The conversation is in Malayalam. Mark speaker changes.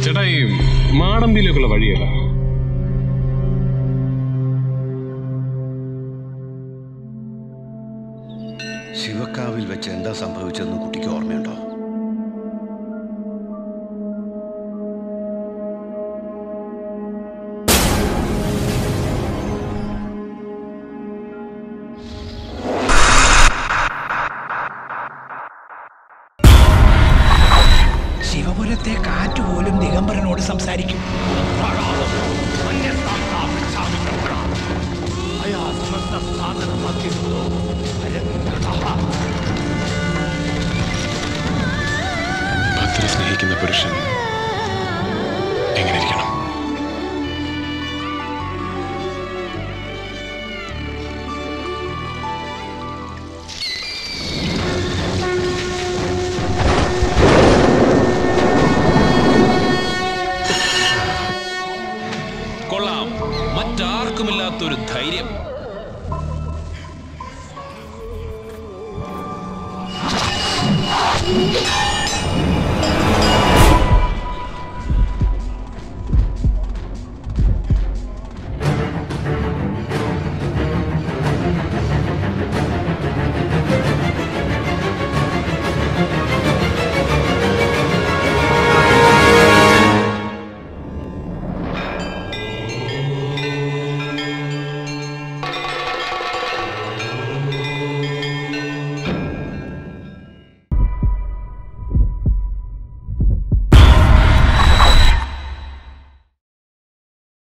Speaker 1: ചേട്ടാ, ഈ മാടമ്പിയിലേക്കുള്ള വഴിയല്ല.
Speaker 2: ശിവക്കാവിൽ വെച്ച് എന്താ സംഭവിച്ചതെന്ന് കുട്ടിക്ക് ഓർമ്മയുണ്ടോ?
Speaker 3: ശിവപുരത്തെ കാറ്റുപോലും ദിഗംബരനോട് സംസാരിക്കും.
Speaker 1: ഭദ്ര സ്നേഹിക്കുന്ന പുരുഷൻ എങ്ങനെ ഇരിക്കണം?
Speaker 4: കൊള്ളാം, മറ്റാർക്കുമില്ലാത്തൊരു ധൈര്യം.